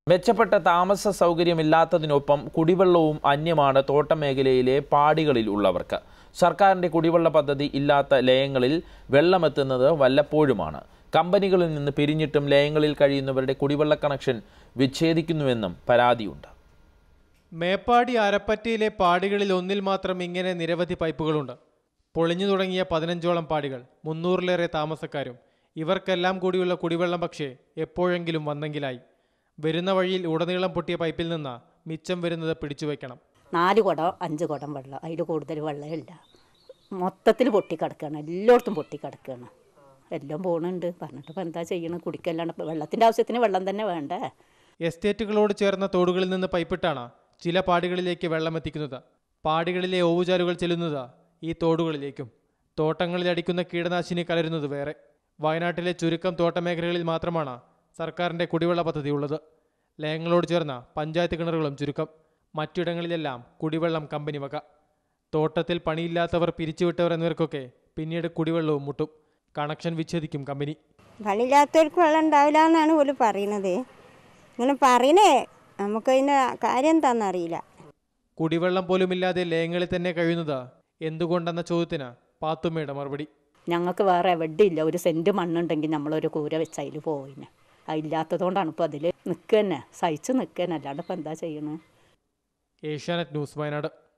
മെച്ചപ്പെട്ട താമസ സൗകര്യമില്ലാത്തതിനൊപ്പം കുടിവെള്ളവും അന്യമാണ് തോട്ടമേഖലയിലെ പാടികളിൽ ഉള്ളവർക്ക്. സർക്കാരിന്റെ കുടിവെള്ള പദ്ധതി ഇല്ലാത്ത ലയങ്ങളിൽ വെള്ളമെത്തുന്നത് വല്ലപ്പോഴുമാണ്. കമ്പനികളിൽ നിന്ന് പിരിഞ്ഞിട്ടും ലയങ്ങളിൽ കഴിയുന്നവരുടെ കുടിവെള്ള കണക്ഷൻ വിച്ഛേദിക്കുന്നുവെന്നും പരാതിയുണ്ട്. മേപ്പാടി ആരപ്പറ്റയിലെ പാടികളിൽ ഒന്നിൽ മാത്രം ഇങ്ങനെ നിരവധി പൈപ്പുകളുണ്ട്. പൊളിഞ്ഞു തുടങ്ങിയ 15ഓളം പാടികൾ, 300-ലേറെ താമസക്കാരും. ഇവർക്കെല്ലാം കൂടിയുള്ള കുടിവെള്ളം പക്ഷേ എപ്പോഴെങ്കിലും വന്നെങ്കിലായി. വരുന്ന വഴിയിൽ ഉടനീളം പൊട്ടിയ പൈപ്പിൽ നിന്ന് മിച്ചം വരുന്നത് പിടിച്ചു വയ്ക്കണം. 4 കുടം 5 കുടം വെള്ളം, അതിൽ കൂടുതൽ വെള്ളമില്ല. മൊത്തത്തിൽ പൊട്ടിക്കിടക്കുകയാണ്, എല്ലായിടത്തും പൊട്ടിക്കിടക്കുകയാണ്. എല്ലാം പോകുന്നുണ്ട്. പറഞ്ഞിട്ട് ഇപ്പം എന്താ ചെയ്യണം? കുടിക്കല്ലാണ്ട് വെള്ളത്തിൻ്റെ ആവശ്യത്തിന് വെള്ളം തന്നെ വേണ്ടേ? എസ്റ്റേറ്റുകളോട് ചേർന്ന തോടുകളിൽ നിന്ന് പൈപ്പിട്ടാണ് ചില പാടികളിലേക്ക് വെള്ളം എത്തിക്കുന്നത്. പാടികളിലെ ഓവുചാലുകൾ ചെല്ലുന്നത് ഈ തോടുകളിലേക്കും. തോട്ടങ്ങളിൽ അടിക്കുന്ന കീടനാശിനി കലരുന്നത് വേറെ. വയനാട്ടിലെ ചുരുക്കം തോട്ടമേഖലകളിൽ മാത്രമാണ് സർക്കാരിൻ്റെ കുടിവെള്ള പദ്ധതി ഉള്ളത്. ലയങ്ങളോട് ചേർന്ന പഞ്ചായത്ത് കിണറുകളും ചുരുക്കം. മറ്റിടങ്ങളിലെല്ലാം കുടിവെള്ളം കമ്പനി വക. തോട്ടത്തിൽ പണിയില്ലാത്തവർ, പിരിച്ചുവിട്ടവർ എന്നിവർക്കൊക്കെ പിന്നീട് കുടിവെള്ളവും മുട്ടും. Connection വിച്ഛേദിക്കും company. പണിയില്ലാത്തവർക്ക് വെള്ളം ഉണ്ടാവില്ല എന്നാണ് പോലും പറയുന്നത്. ഇങ്ങനെ പറയണേ, നമുക്കതിൻ്റെ കാര്യം എന്താണെന്നറിയില്ല. കുടിവെള്ളം പോലുമില്ലാതെ ലയങ്ങളിൽ തന്നെ കഴിയുന്നത് എന്തുകൊണ്ടെന്ന ചോദ്യത്തിന് പാത്തുമ്മയുടെ മറുപടി: ഞങ്ങൾക്ക് വേറെ എവിടെയില്ല. ഒരു സെൻറ്റ് മണ്ണുണ്ടെങ്കിൽ നമ്മളൊരു കൂര വെച്ച് അതിൽ പോയിന്. അതില്ലാത്തതുകൊണ്ടാണ് ഇപ്പോൾ അതിൽ നിൽക്കുക തന്നെ, സഹിച്ച് നിൽക്കുക തന്നെ. അല്ലാണ്ട് ഇപ്പം എന്താ ചെയ്യണേ? ഏഷ്യാനെറ്റ് ന്യൂസ്, വയനാട്.